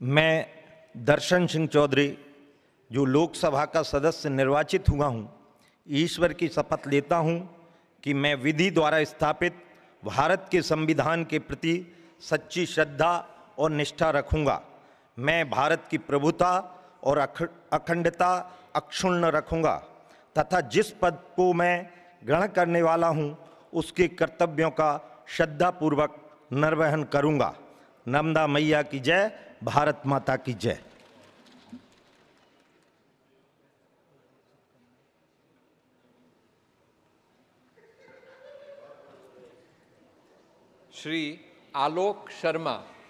मैं दर्शन सिंह चौधरी, जो लोकसभा का सदस्य निर्वाचित हुआ हूं, ईश्वर की शपथ लेता हूं कि मैं विधि द्वारा स्थापित भारत के संविधान के प्रति सच्ची श्रद्धा और निष्ठा रखूंगा। मैं भारत की प्रभुता और अखंडता अक्षुण्ण रखूंगा तथा जिस पद को मैं ग्रहण करने वाला हूं, उसके कर्तव्यों का श्रद्धापूर्वक निर्वहन करूंगा। नर्मदा मैया की जय, भारत माता की जय। श्री आलोक शर्मा।